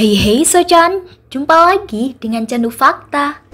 Hey hey Sochan, jumpa lagi dengan Candu Fakta.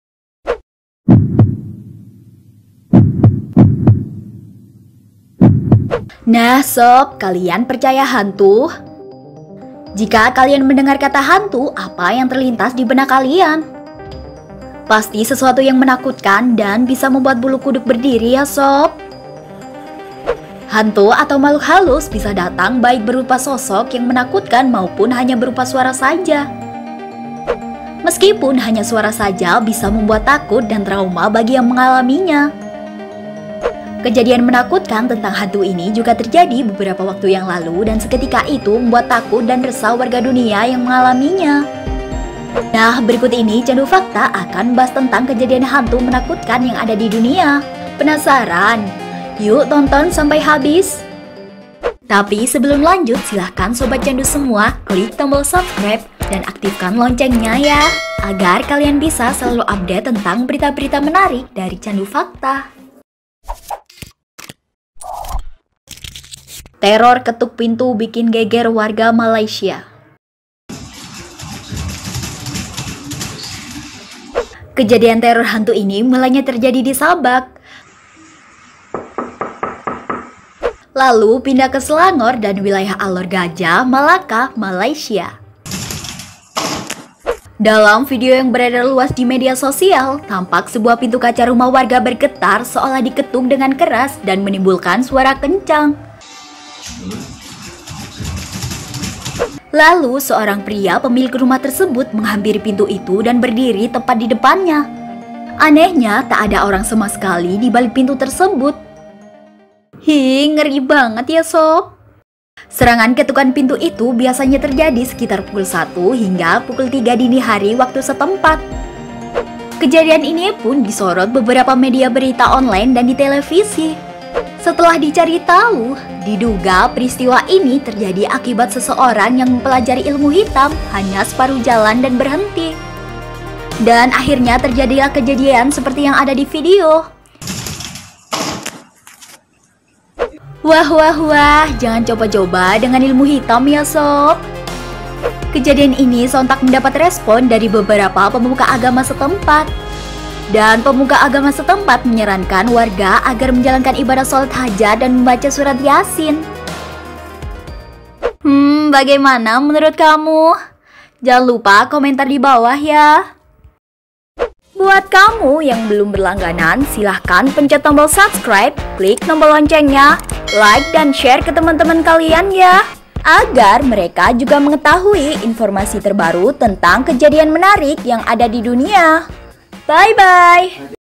Nah sob, kalian percaya hantu? Jika kalian mendengar kata hantu, apa yang terlintas di benak kalian? Pasti sesuatu yang menakutkan dan bisa membuat bulu kuduk berdiri ya sob. Hantu atau makhluk halus bisa datang baik berupa sosok yang menakutkan maupun hanya berupa suara saja. Meskipun hanya suara saja bisa membuat takut dan trauma bagi yang mengalaminya. Kejadian menakutkan tentang hantu ini juga terjadi beberapa waktu yang lalu dan seketika itu membuat takut dan resah warga dunia yang mengalaminya. Nah, berikut ini Candu Fakta akan membahas tentang kejadian hantu menakutkan yang ada di dunia. Penasaran? Yuk tonton sampai habis. Tapi sebelum lanjut, silahkan Sobat Candu semua klik tombol subscribe dan aktifkan loncengnya ya, agar kalian bisa selalu update tentang berita-berita menarik dari Candu Fakta. Teror ketuk pintu bikin geger warga Malaysia. Kejadian teror hantu ini mulanya terjadi di Sabak, lalu pindah ke Selangor dan wilayah Alor Gajah, Malaka, Malaysia. Dalam video yang beredar luas di media sosial, tampak sebuah pintu kaca rumah warga bergetar seolah diketuk dengan keras dan menimbulkan suara kencang. Lalu seorang pria pemilik rumah tersebut menghampiri pintu itu dan berdiri tepat di depannya. Anehnya, tak ada orang sama sekali di balik pintu tersebut. Hi, ngeri banget ya sob. Serangan ketukan pintu itu biasanya terjadi sekitar pukul 1 hingga pukul 3 dini hari waktu setempat. Kejadian ini pun disorot beberapa media berita online dan di televisi. Setelah dicari tahu, diduga peristiwa ini terjadi akibat seseorang yang mempelajari ilmu hitam hanya separuh jalan dan berhenti. Dan akhirnya terjadilah kejadian seperti yang ada di video. Wah, jangan coba-coba dengan ilmu hitam ya sob. Kejadian ini sontak mendapat respon dari beberapa pemuka agama setempat. Dan pemuka agama setempat menyarankan warga agar menjalankan ibadah sholat hajat dan membaca surat Yasin. Bagaimana menurut kamu? Jangan lupa komentar di bawah ya. Buat kamu yang belum berlangganan, silahkan pencet tombol subscribe, klik tombol loncengnya, like dan share ke teman-teman kalian ya, agar mereka juga mengetahui informasi terbaru tentang kejadian menarik yang ada di dunia. Bye-bye!